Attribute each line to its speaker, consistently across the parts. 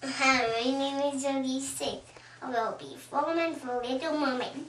Speaker 1: Hi, my name is Ellie. I will be filming for Little Mermaid.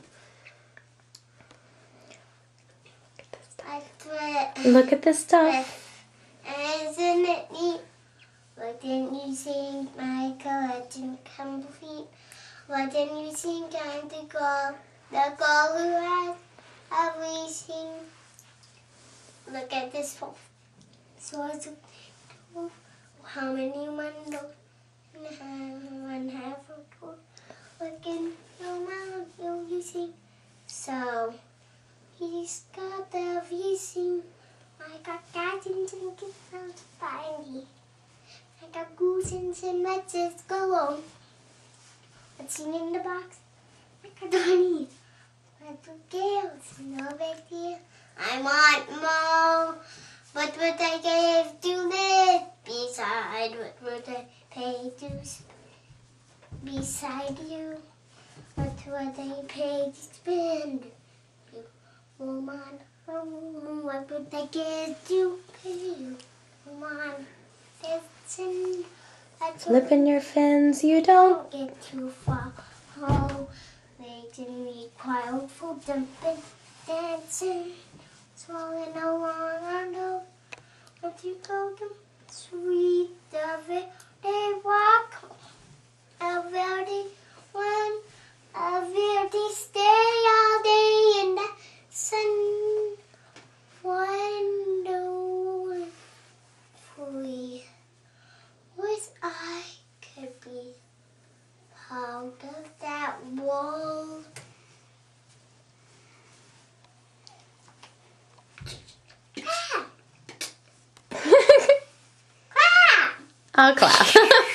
Speaker 2: Look at this stuff.
Speaker 1: Isn't it neat? Why didn't you sing my collection complete? Why didn't you sing time to go? The girl who has everything. Look at this phone. So how many windows? One half of two. Look in your mouth, you see. So he's got everything. I got gardens and kittens finally. I got goose and some let's go on. What's in the box? I got honey. Little girls, no big deal. I want more. What would I give to live beside? What would I pay to beside you? What would I pay to spend? You woman, what would I give to pay you? Woman, listen.
Speaker 2: Flipping your fins, you don't.
Speaker 1: Get too far. Oh, making me quiet for jumping, dancing, swallowing along. What you call them? Sweet of it. They walk. A very one. A very stay all day in the sun. Wonder free. Wish I could be part of that world.
Speaker 2: I'll clap.